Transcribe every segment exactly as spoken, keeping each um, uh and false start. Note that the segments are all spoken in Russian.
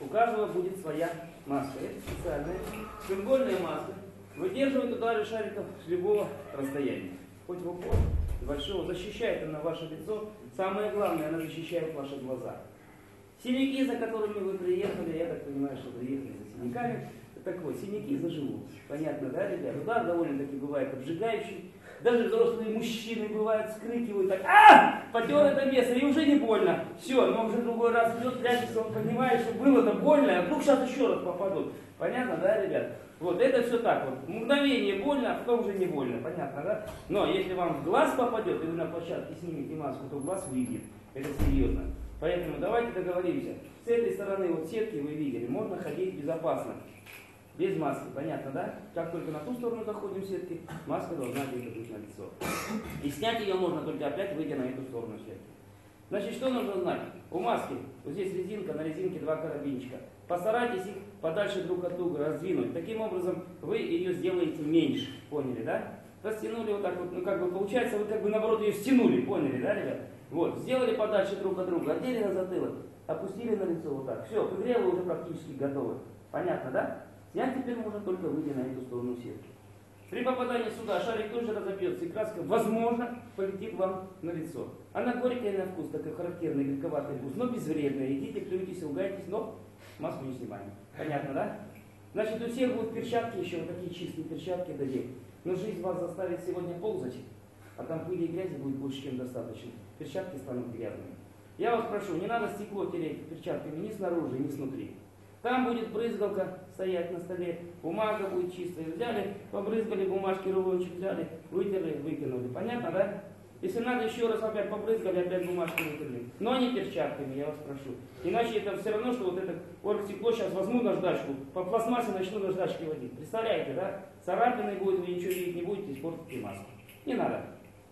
каждого будет своя маска. Это специальная символьная маска. Выдерживает удары шариков с любого расстояния. Хоть в упор, с большого. Защищает она ваше лицо. Самое главное, она защищает ваши глаза. Синяки, за которыми вы приехали, я так понимаю, что приехали за синяками. Так вот, синяки заживут. Понятно, да, ребят? Удар довольно-таки бывает обжигающий. Даже взрослые мужчины бывают, скрикивают так: а! Потер это место, и уже не больно. Все, но уже другой раз идет, прячется, он понимает, что было-то больно, а вдруг сейчас еще раз попадут. Понятно, да, ребят? Вот это все так вот. Мгновение больно, а потом уже не больно. Понятно, да? Но если вам в глаз попадет, и вы на площадке снимете маску, то глаз выйдет. Это серьезно. Поэтому давайте договоримся. С этой стороны вот сетки вы видели, можно ходить безопасно. Без маски, понятно, да? Как только на ту сторону заходим сетки, маска должна где-то быть на лицо. И снять ее можно только опять выйдя на эту сторону сетки. Значит, что нужно знать? У маски, вот здесь резинка, на резинке два карабинчика. Постарайтесь их подальше друг от друга раздвинуть. Таким образом, вы ее сделаете меньше. Поняли, да? Растянули вот так вот, ну как бы получается, вы как бы наоборот ее стянули. Поняли, да, ребят? Вот, сделали подальше друг от друга, одели на затылок, опустили на лицо вот так. Все, пригревы уже практически готовы. Понятно, да? Снять теперь можно только выйдя на эту сторону сетки. При попадании сюда шарик тоже разобьется, и краска, возможно, полетит вам на лицо. Она горькая на вкус, такой характерный, горьковатый вкус, но безвредная. Идите, плюйтесь, ругайтесь, но маску не снимаем. Понятно, да? Значит, у всех будут перчатки еще, вот такие чистые перчатки дадим. Но жизнь вас заставит сегодня ползать, а там пыли и грязи будет больше, чем достаточно. Перчатки станут грязными. Я вас прошу, не надо стекло тереть перчатками ни снаружи, ни снутри. Там будет брызгалка стоять на столе, бумага будет чистая. Взяли, побрызгали бумажки, рулончик взяли, вытерли, выкинули. Понятно, да? Если надо, еще раз опять побрызгали, опять бумажки вытерли. Но не перчатками, я вас прошу. Иначе это все равно, что вот это оргстекло сейчас возьму наждачку, по пластмассе начну наждачки водить. Представляете, да? Царапиной будет, вы ничего видеть не будете, испортите маску. Не надо.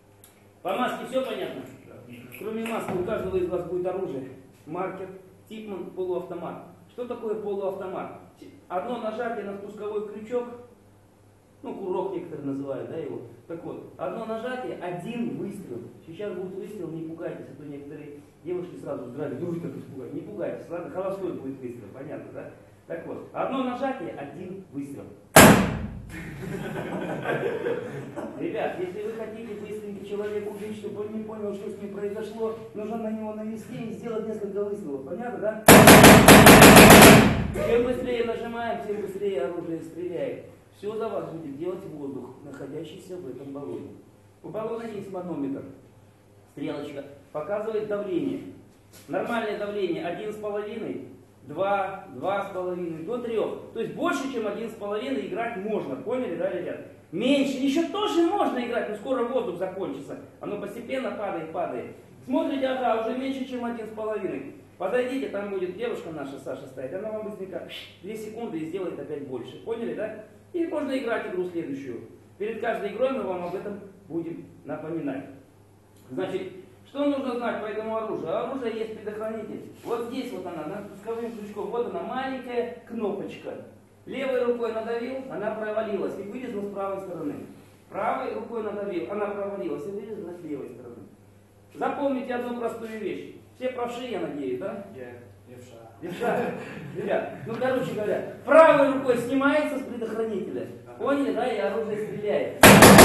По маске все понятно? Кроме маски у каждого из вас будет оружие. Маркер, Типман, полуавтомат. Что такое полуавтомат? Одно нажатие на спусковой крючок, ну курок некоторые называют, да, его. Так вот, одно нажатие, один выстрел. Сейчас будет выстрел, не пугайтесь, а то некоторые девушки сразу вздрали, дух так испугать. Не пугайтесь, ладно, холостой будет выстрел, понятно, да? Так вот, одно нажатие, один выстрел. Ребят, если вы хотите быстренько человека убить, чтобы он не понял, что с ним произошло, нужно на него навести и сделать несколько выстрелов. Понятно, да? Чем быстрее нажимаем, тем быстрее оружие стреляет. Все за вас будет делать воздух, находящийся в этом баллоне. У баллона есть манометр. Стрелочка показывает давление. Нормальное давление один с половиной. два, два с половиной, до трех. То есть больше, чем один с половиной играть можно. Поняли, да, ребят? Меньше еще тоже можно играть, но скоро воздух закончится. Оно постепенно падает, падает. Смотрите, ага, уже меньше, чем один с половиной. Подойдите, там будет девушка наша, Саша, стоит. Она вам быстренько две секунды и сделает опять больше. Поняли, да? И можно играть игру следующую. Перед каждой игрой мы вам об этом будем напоминать. Значит, что нужно знать по этому оружию? Оружие есть предохранитель. Вот здесь вот она, над спусковым крючком. Вот она, маленькая кнопочка. Левой рукой надавил, она провалилась и вылезла с правой стороны. Правой рукой надавил, она провалилась и вылезла с левой стороны. Запомните одну простую вещь. Все правши, я надеюсь, да? Я левша. Левша. Ребят, ну короче говоря, правой рукой снимается с предохранителя. Поняли, да? И оружие стреляет.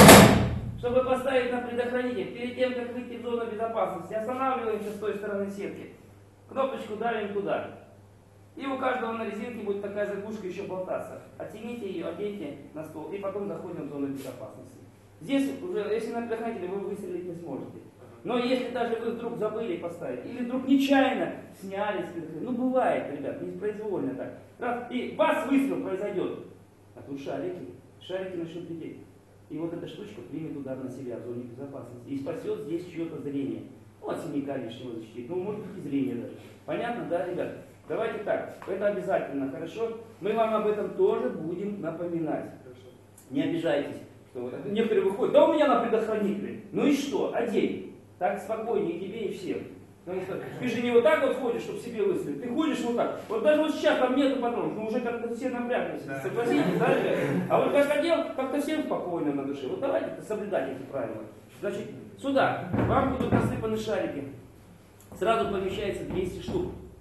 Чтобы поставить на предохранитель, перед тем, как выйти в зону безопасности, останавливаемся с той стороны сетки. Кнопочку давим туда. И у каждого на резинке будет такая заглушка еще болтаться. Оттяните ее, оденьте на стол, и потом заходим в зону безопасности. Здесь уже, если на предохранителе, вы выстрелить не сможете. Но если даже вы вдруг забыли поставить, или вдруг нечаянно сняли с предохранителя, ну бывает, ребят, непроизвольно так. Раз, и вас выстрел произойдет. А тут шарики, шарики начнут лететь. И вот эта штучка примет удар на себя в зоне безопасности и спасет здесь чье-то зрение. Ну, от синяка лишнего защитить, ну, может быть, и зрение даже. Понятно, да, ребят? Давайте так, это обязательно, хорошо? Мы вам об этом тоже будем напоминать. Хорошо. Не обижайтесь, что вот некоторые выходят, да у меня на предохранителе. Ну и что, одень. Так спокойнее тебе и всем. Потому что ты же не вот так вот ходишь, чтобы себе выстрелить. Ты ходишь вот так. Вот даже вот сейчас там нету патронов, но уже как-то все напряглись. Да. Согласитесь, да, ребят? А вот как одел, как-то всем спокойно на душе. Вот давайте соблюдать эти правила. Значит, сюда вам будут насыпаны шарики. Сразу помещается двести штук.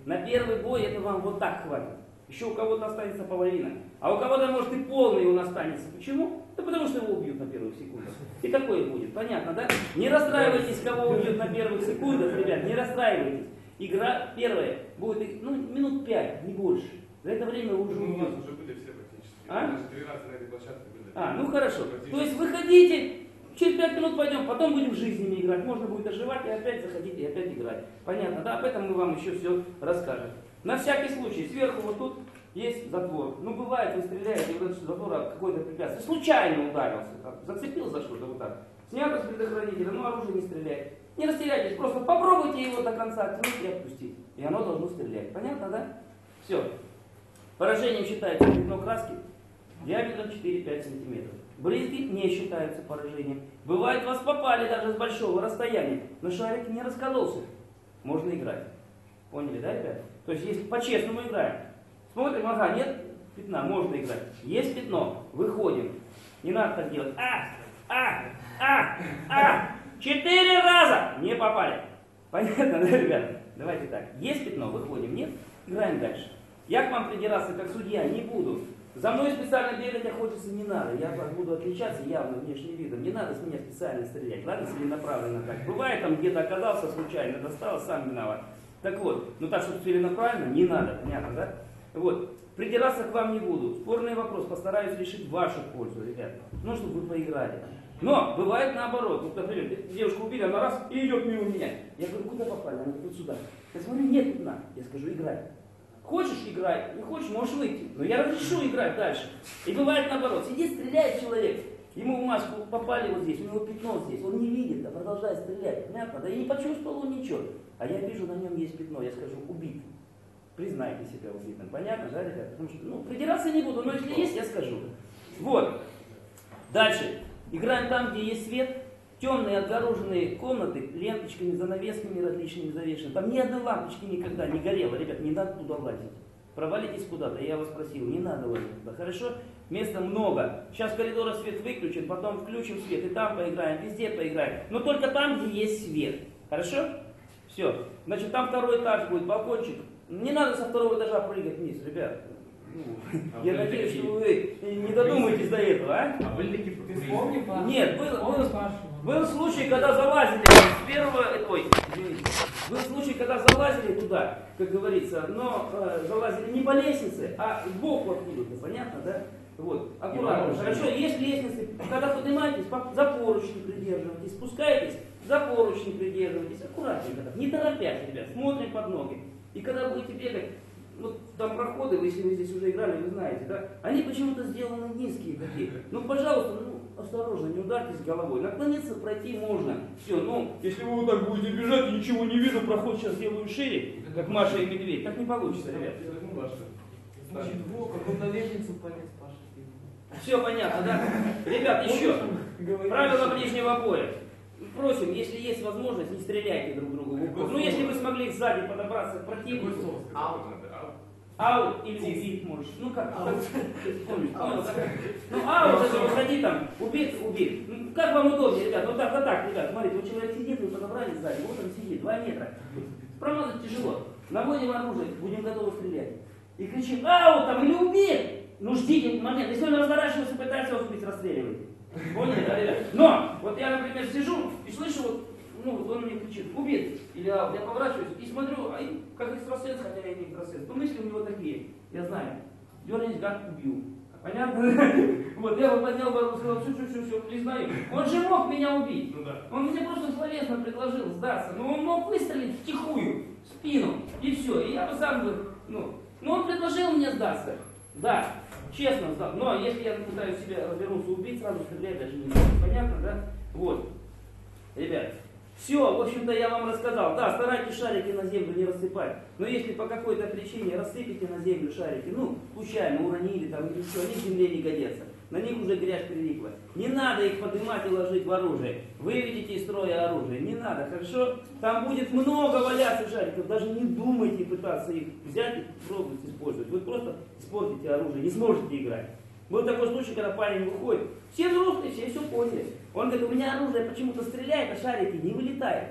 На первый бой это вам вот так хватит. Еще у кого-то останется половина. А у кого-то, может, и полный он останется. Почему? Да потому что его убьют на первых секундах. И такое будет. Понятно, да? Не расстраивайтесь, кого убьют на первых секундах, ребят, не расстраивайтесь. Игра первая будет, ну, минут пять, не больше. За это время вы уже Ну, у нас убьете. уже были все практически. А? Наши тренировки на этой площадке были. А, ну хорошо. То есть выходите, через пять минут пойдем, потом будем жизнями играть. Можно будет оживать и опять заходите и опять играть. Понятно, да? Об этом мы вам еще все расскажем. На всякий случай, сверху вот тут есть затвор. Ну бывает, вы стреляете, и вот этот затвор какое-то препятствие. Случайно ударился, так, зацепил за что-то вот так. Снято с предохранителя, но оружие не стреляет. Не растеряйтесь, просто попробуйте его до конца оттянуть и отпустить. И оно должно стрелять. Понятно, да? Все. Поражением считается пятно краски диаметром четыре-пять сантиметров. Брызги не считаются поражением. Бывает, вас попали даже с большого расстояния, но шарик не раскололся. Можно играть. Поняли, да, ребята? То есть, если по-честному играем. Смотрим, ага, нет пятна, можно играть. Есть пятно, выходим. Не надо так делать. А, а, а, а. Четыре раза не попали. Понятно, да, ребята? Давайте так. Есть пятно, выходим. Нет, играем дальше. Я к вам придираться как судья не буду. За мной специально бегать охотиться не надо. Я буду отличаться явно внешним видом. Не надо с меня специально стрелять. Ладно, целенаправленно так. Бывает, там где-то оказался случайно, достал, сам виноват. Так вот, ну так, чтобы целенаправленно, не надо. Понятно, да? Вот. Придираться к вам не буду. Спорный вопрос постараюсь решить в вашу пользу, ребята. Ну, чтобы вы поиграли. Но бывает наоборот. Вот, например, девушку убили, она раз и идет мимо меня. Я говорю, куда попали? Она говорит, вот сюда. Я смотрю, нет пятна. Я скажу, играй. Хочешь играй, не хочешь, можешь выйти. Но я разрешу играть дальше. И бывает наоборот. Сидит, стреляет человек. Ему в маску попали вот здесь, у него пятно здесь. Он не видит, а продолжает стрелять. Понятно? Да и не почувствовал он ничего. А я вижу, на нем есть пятно. Я скажу, убит. Признайте себя убитым. Понятно, да, ребята? Потому что, ну, придираться не буду, но если есть, я скажу. Вот. Дальше. Играем там, где есть свет. Темные отгороженные комнаты ленточками, занавесками различными завешены. Там ни одной лампочки никогда не горело. Ребят, не надо туда лазить. Провалитесь куда-то, я вас просил, не надо лазить туда. Хорошо? Места много. Сейчас коридора свет выключен, потом включим свет. И там поиграем, везде поиграем. Но только там, где есть свет. Хорошо? Все. Значит, там второй этаж будет, балкончик. Не надо со второго этажа прыгать вниз, ребят. Ну, а я надеюсь, такие... что вы не додумаетесь до этого, а? А были такие Вспомни, Нет, был, был, был случай, когда залазили с первого, ой, извините, был случай, когда залазили туда, как говорится, но э, залазили не по лестнице, а сбоку откуда-то, понятно, да? Вот, аккуратно, хорошо, есть лестницы, когда поднимаетесь, за поручни придерживайтесь, спускаетесь, за поручни придерживайтесь, аккуратненько так, не торопясь, ребят, смотрим под ноги. И когда будете бегать, вот там проходы, если вы здесь уже играли, вы знаете, да, они почему-то сделаны низкие такие. Ну, пожалуйста, ну, осторожно, не ударьтесь головой. Наклониться пройти можно. Все, ну, если вы вот так будете бежать, ничего не вижу, проход сейчас делаю шире, как Маша и Медведь, так не получится, ребят. Значит, во, как он на лестницу полез, Паша. Все понятно, да? Ребят, еще. Правила ближнего боя. Просим, если есть возможность, не стреляйте друг другу в упор. Ну, если вы смогли сзади подобраться к противнику. Аут. Аут или убит можешь. Ну как? Помнишь, понял, да? Ну аут, это выходи там, убит, убит. Ну, как вам удобнее, ребят? Вот так, вот так, ребят. Смотрите, вот человек сидит, вы подобрали сзади, вот он сидит, два метра. Промазать тяжело. Наводим оружие, будем готовы стрелять. И кричим, аут там или убит. Ну ждите момент. Если он разворачивается, пытается вас убить, расстреливайте. Поняли, да, ребят? Но, вот я, например, сижу и слышу, вот, ну, вот он мне кричит, убит, или аут, я поворачиваюсь и смотрю, а и, как экстрасенс, хотя я не экстрасенс, но мысли у него такие, я знаю, дернись, гад, убью. Понятно? Вот, я бы поднял голову и сказал, все, все, все, все, признаю. Он же мог меня убить. Он мне просто словесно предложил сдаться, но он мог выстрелить втихую, в спину, и все, и я бы сам бы, ну, но он предложил мне сдаться, да. Честно сдал. Но если я пытаюсь себя развернуться убить, сразу стрелять даже не буду. Понятно, да? Вот. Ребят, все, в общем-то, я вам рассказал. Да, старайтесь шарики на землю не рассыпать. Но если по какой-то причине рассыпите на землю шарики, ну, случайно уронили там или что, они в земле не годятся. На них уже грязь прилипла. Не надо их поднимать и ложить в оружие. Выведите из строя оружие. Не надо, хорошо? Там будет много валяться шариков. Даже не думайте пытаться их взять и пробовать использовать. Вы просто испортите оружие, не сможете играть. Был такой случай, когда парень выходит. Все взрослые, все все поняли. Он говорит, у меня оружие почему-то стреляет, а шарики не вылетают.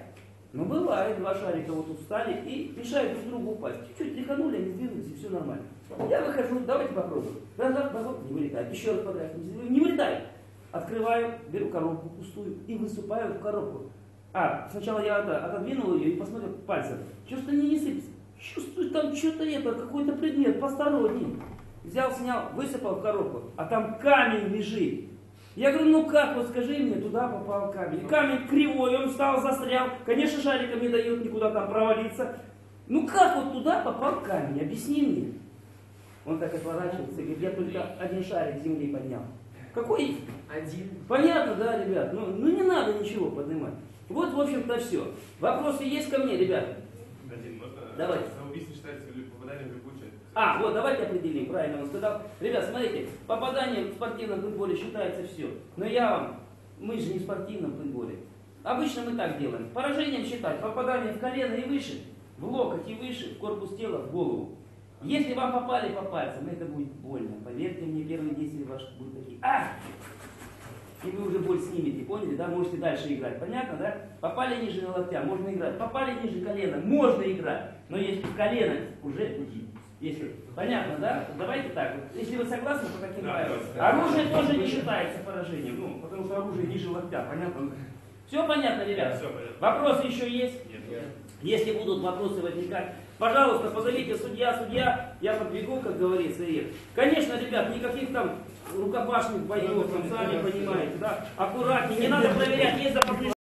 Но бывает, два шарика вот тут встали и мешают друг другу упасть. Чуть-чуть тряханули, они сдвинулись, и все нормально. Я выхожу, давайте попробуем. Раз, раз, раз, не вылетает. Еще раз подряд, не вылетает. Открываю, беру коробку пустую и высыпаю в коробку. А, сначала я это, отодвинул ее и посмотрел пальцем. Чувствую, не, не сыпется. Чувствую, там что-то это, какой-то предмет посторонний. Взял, снял, высыпал в коробку, а там камень лежит. Я говорю, ну как, вот скажи мне, туда попал камень. Камень кривой, он встал, застрял. Конечно, шариком не дает никуда там провалиться. Ну как вот туда попал камень, объясни мне. Он так отворачивается и говорит, я только один шарик с земли поднял. Какой? Один. Понятно, да, ребят? Ну, ну не надо ничего поднимать. Вот, в общем-то, все. Вопросы есть ко мне, ребята? Один, можно? Давайте. Самоубийство считается попаданием в любую часть. А, вот, давайте определим, правильно он сказал. Ребят, смотрите, попадание в спортивном футболе считается все. Но я вам, мы же не в спортивном футболе. Обычно мы так делаем. Поражением считать попадание в колено и выше, в локоть и выше, в корпус тела, в голову. Если вам попали по пальцам, это будет больно. Поверьте мне, первые действия ваши будут такие. А! И вы уже боль снимете, поняли, да? Можете дальше играть. Понятно, да? Попали ниже локтя, можно играть. Попали ниже колена, можно играть. Но если в колено, уже уйти. Если... Понятно, да? Давайте так. Вот. Если вы согласны, по таким Да, правилам. да, Оружие да. тоже не считается поражением. Ну, потому что оружие ниже локтя, понятно? Все понятно, ребят? Все понятно. Вопросы еще есть? Нет, нет. Если будут вопросы возникать, пожалуйста, позовите судья, судья, я подбегу, как говорится, и... Конечно, ребят, никаких там рукопашных боев, там, сами понимаете, да, аккуратнее, не надо проверять, есть запасные